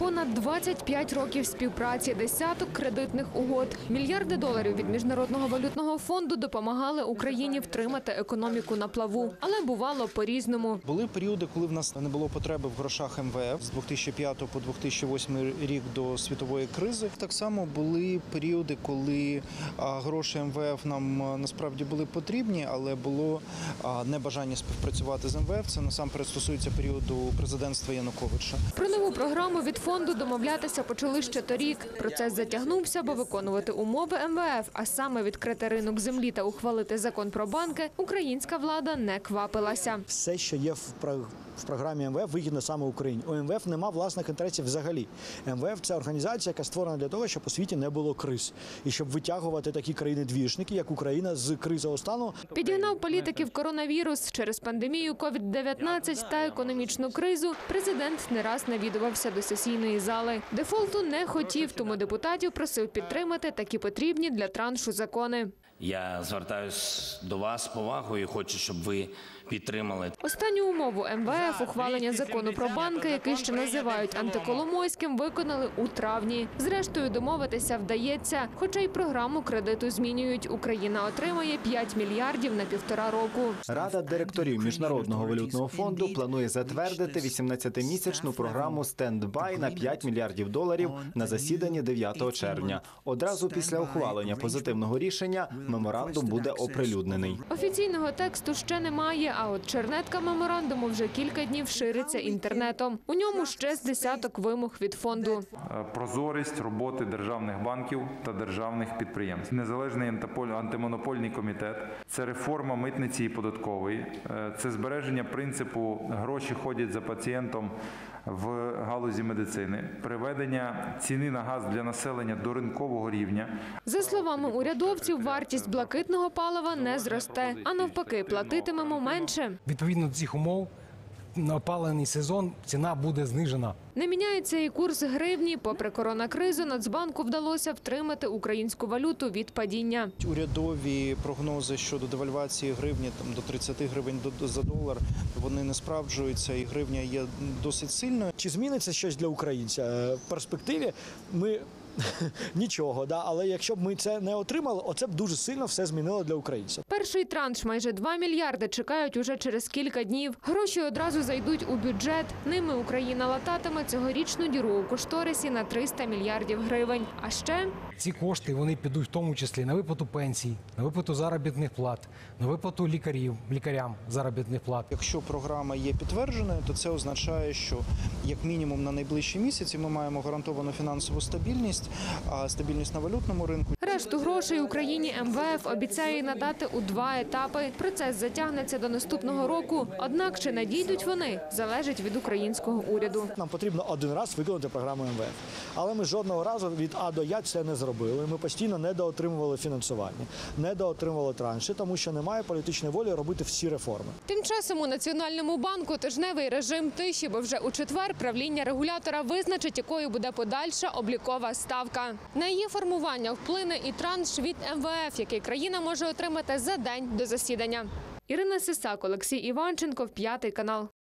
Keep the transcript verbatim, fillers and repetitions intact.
Понад двадцять п'ять років співпраці, десяток кредитних угод. Мільярди доларів від Міжнародного валютного фонду допомагали Україні втримати економіку на плаву. Але бувало по-різному. Були періоди, коли в нас не було потреби в грошах ем ве еф з дві тисячі п'ятого по дві тисячі восьмий рік до світової кризи. Так само були періоди, коли гроші ем ве еф нам насправді були потрібні, але було небажання співпрацювати з ем ве еф. Це насамперед стосується періоду президентства Януковича. Про нову програму від фонду домовлятися почали ще торік. Процес затягнувся, бо виконувати умови ем ве еф, а саме відкрити ринок землі та ухвалити закон про банки, українська влада не квапилася. Все, що є в в програмі ем ве еф, вигідно саме Україні. У ем ве еф нема власних інтересів взагалі. ем ве еф – це організація, яка створена для того, щоб у світі не було криз. І щоб витягувати такі країни-двіжники, як Україна, з кризового стану. Підігнав політиків коронавірус. Через пандемію ковід дев'ятнадцять та економічну кризу президент не раз навідувався до сесійної зали. Дефолту не хотів, тому депутатів просив підтримати такі потрібні для траншу закони. Я звертаюсь до вас з повагою і хочу, щоб ви підтримали. Останню умову ем ве еф – ухвалення закону про банки, який ще називають антиколомойським, виконали у травні. Зрештою, домовитися вдається, хоча й програму кредиту змінюють. Україна отримає п'ять мільярдів на півтора року. Рада директорів Міжнародного валютного фонду планує затвердити вісімнадцятимісячну програму «Стендбай» на п'ять мільярдів доларів на засіданні дев'ятого червня. Одразу після ухвалення позитивного рішення меморандум буде оприлюднений. Офіційного тексту ще немає, а от чернетка меморандуму вже кілька днів шириться інтернетом. У ньому ще з десяток вимог від фонду. Прозорість роботи державних банків та державних підприємств. Незалежний антимонопольний комітет. Це реформа митниці і податкової. Це збереження принципу «гроші ходять за пацієнтом» в галузі медицини. Приведення ціни на газ для населення до ринкового рівня. За словами урядовців, вартість блакитного палива не зросте, а навпаки, платитимемо менше. Відповідно до цих умов, на опалювальний сезон ціна буде знижена. Не міняється і курс гривні. Попри коронакризу, Нацбанку вдалося втримати українську валюту від падіння. Урядові прогнози щодо девальвації гривні там, до тридцяти гривень за долар, вони не справджуються і гривня є досить сильною. Чи зміниться щось для українця? В перспективі ми... Нічого, да, але якщо б ми це не отримали, оце б дуже сильно все змінило для українців. Перший транш, майже два мільярди, чекають уже через кілька днів. Гроші одразу зайдуть у бюджет. Ними Україна лататиме цьогорічну діру у кошторисі на триста мільярдів гривень. А ще... Ці кошти, вони підуть в тому числі на виплату пенсій, на виплату заробітних плат, на виплату лікарів, лікарям заробітних плат. Якщо програма є підтвердженою, то це означає, що як мінімум на найближчі місяці ми маємо гарантовану фінансову стабільність, а стабільність на валютному ринку. Решту грошей Україні ем ве еф обіцяє надати у два етапи. Процес затягнеться до наступного року. Однак, чи надійдуть вони, залежить від українського уряду. Нам потрібно один раз виконати програму ем ве еф. Але ми жодного разу від А до Я це не зробили. Ми постійно недоотримували фінансування, недоотримували транші, тому що немає політичної волі робити всі реформи. Тим часом у Національному банку тижневий режим тиші, бо вже у четвер правління регулятора визначить, якою буде подальша облікова ставка. На її формування вплине і транш від ем ве еф, який країна може отримати за день до засідання. Ірина Сисак, Олексій Іванченко, П'ятий канал.